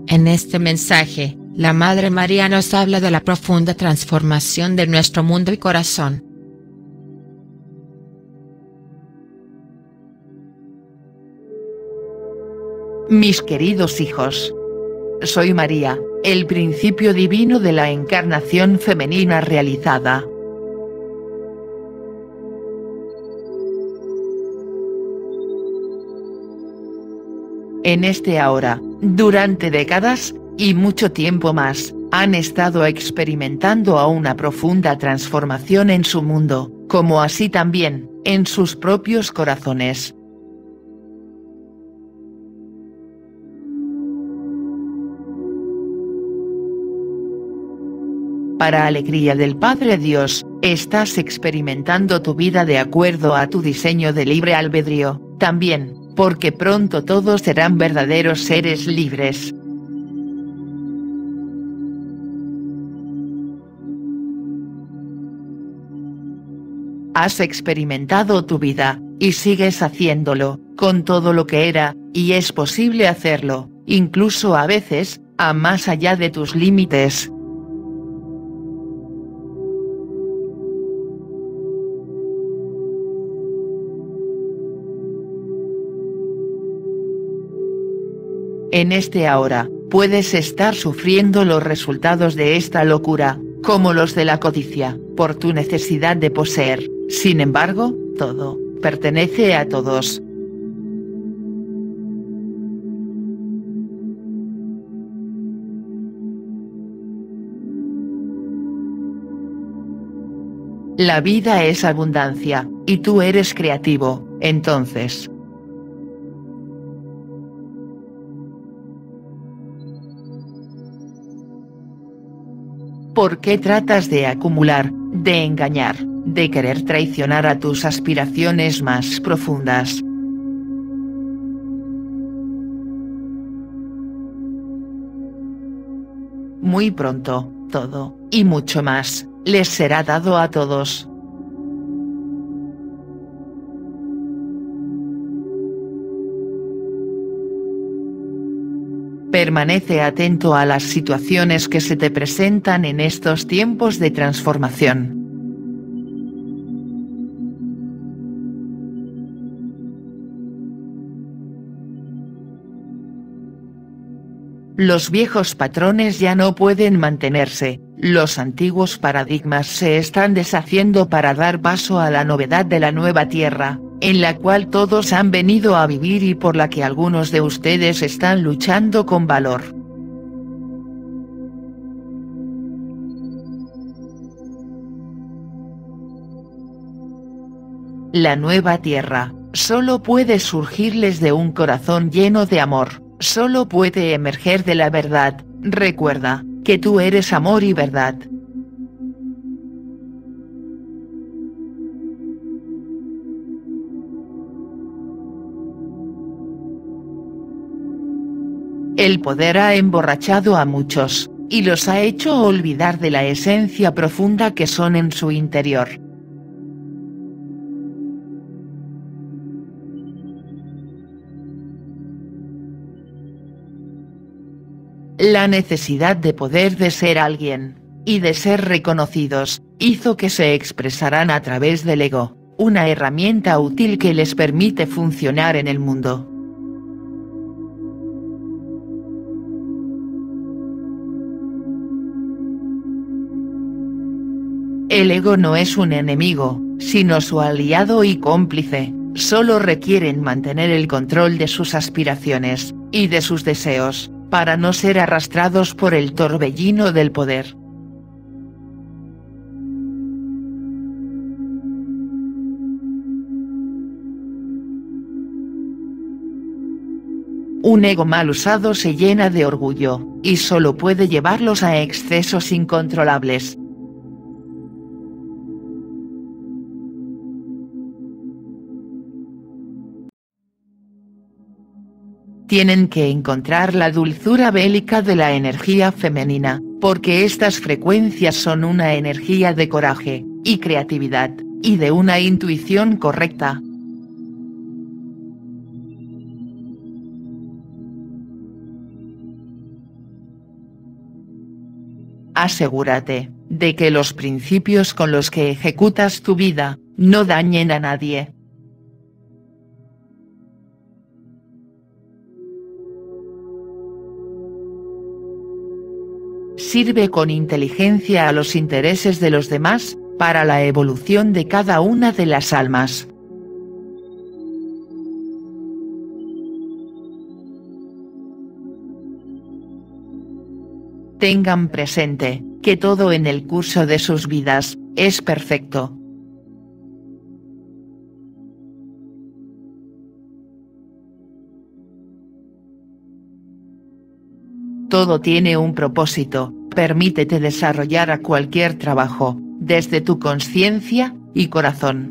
En este mensaje, la Madre María nos habla de la profunda transformación de nuestro mundo y corazón. Mis queridos hijos, soy María, el principio divino de la encarnación femenina realizada. En este ahora, durante décadas, y mucho tiempo más, han estado experimentando a una profunda transformación en su mundo, como así también, en sus propios corazones. Para alegría del Padre Dios, estás experimentando tu vida de acuerdo a tu diseño de libre albedrío, también, porque pronto todos serán verdaderos seres libres. Has experimentado tu vida, y sigues haciéndolo, con todo lo que era, y es posible hacerlo, incluso a veces, a más allá de tus límites. En este ahora, puedes estar sufriendo los resultados de esta locura, como los de la codicia, por tu necesidad de poseer. Sin embargo, todo pertenece a todos. La vida es abundancia, y tú eres creativo, entonces. ¿Por qué tratas de acumular, de engañar, de querer traicionar a tus aspiraciones más profundas? Muy pronto, todo, y mucho más, les será dado a todos. Permanece atento a las situaciones que se te presentan en estos tiempos de transformación. Los viejos patrones ya no pueden mantenerse, los antiguos paradigmas se están deshaciendo para dar paso a la novedad de la nueva tierra, en la cual todos han venido a vivir y por la que algunos de ustedes están luchando con valor. La nueva tierra, solo puede surgirles de un corazón lleno de amor, solo puede emerger de la verdad. Recuerda, que tú eres amor y verdad. El poder ha emborrachado a muchos, y los ha hecho olvidar de la esencia profunda que son en su interior. La necesidad de poder de ser alguien, y de ser reconocidos, hizo que se expresaran a través del ego, una herramienta útil que les permite funcionar en el mundo. El ego no es un enemigo, sino su aliado y cómplice, solo requieren mantener el control de sus aspiraciones, y de sus deseos, para no ser arrastrados por el torbellino del poder. Un ego mal usado se llena de orgullo, y solo puede llevarlos a excesos incontrolables. Tienen que encontrar la dulzura bélica de la energía femenina, porque estas frecuencias son una energía de coraje, y creatividad, y de una intuición correcta. asegúrate de que los principios con los que ejecutas tu vida no dañen a nadie. Sirve con inteligencia a los intereses de los demás, para la evolución de cada una de las almas. Tengan presente que todo en el curso de sus vidas es perfecto. Todo tiene un propósito. Permítete desarrollar a cualquier trabajo, desde tu conciencia y corazón.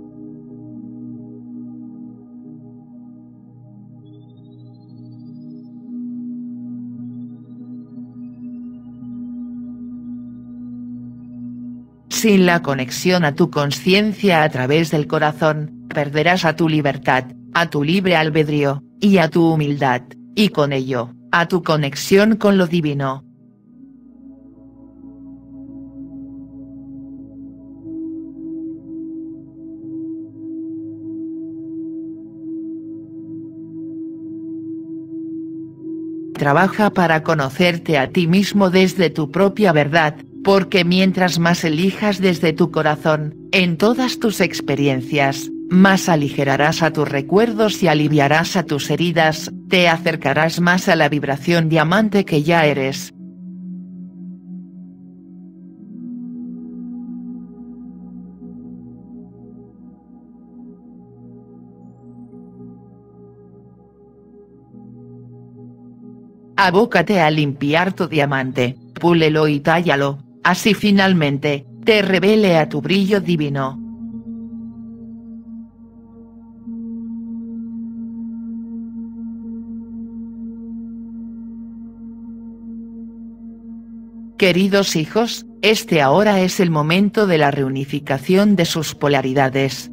Sin la conexión a tu conciencia a través del corazón, perderás a tu libertad, a tu libre albedrío, y a tu humildad, y con ello, a tu conexión con lo divino. Trabaja para conocerte a ti mismo desde tu propia verdad, porque mientras más elijas desde tu corazón, en todas tus experiencias, más aligerarás a tus recuerdos y aliviarás a tus heridas, te acercarás más a la vibración diamante que ya eres. Abócate a limpiar tu diamante, púlelo y tállalo, así finalmente, te revele a tu brillo divino. Queridos hijos, este ahora es el momento de la reunificación de sus polaridades.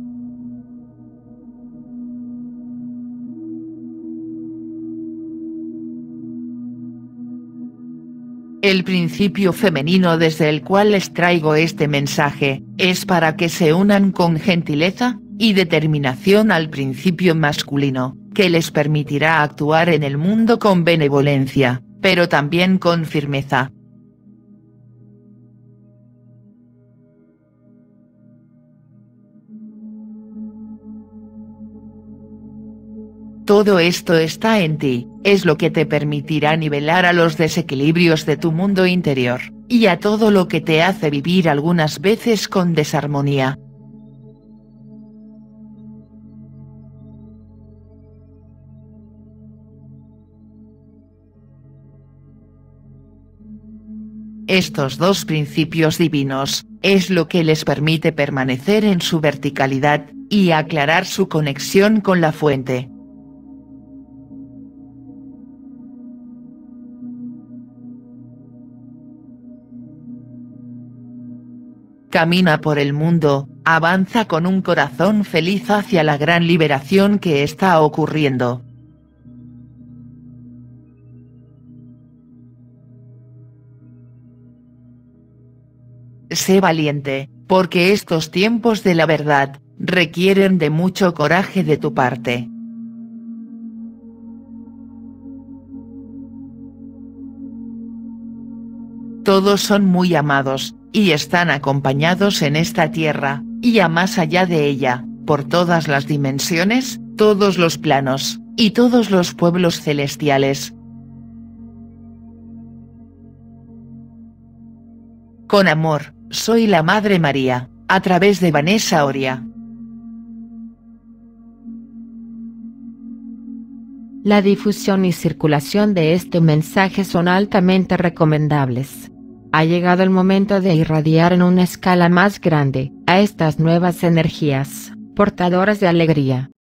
El principio femenino desde el cual les traigo este mensaje, es para que se unan con gentileza y determinación al principio masculino, que les permitirá actuar en el mundo con benevolencia, pero también con firmeza. Todo esto está en ti, es lo que te permitirá nivelar a los desequilibrios de tu mundo interior, y a todo lo que te hace vivir algunas veces con desarmonía. Estos dos principios divinos, es lo que les permite permanecer en su verticalidad, y aclarar su conexión con la fuente. Camina por el mundo, avanza con un corazón feliz hacia la gran liberación que está ocurriendo. Sé valiente, porque estos tiempos de la verdad, requieren de mucho coraje de tu parte. Todos son muy amados, y están acompañados en esta tierra, y a más allá de ella, por todas las dimensiones, todos los planos, y todos los pueblos celestiales. Con amor, soy la Madre María, a través de Vanessa Oria. La difusión y circulación de este mensaje son altamente recomendables. Ha llegado el momento de irradiar en una escala más grande, a estas nuevas energías, portadoras de alegría,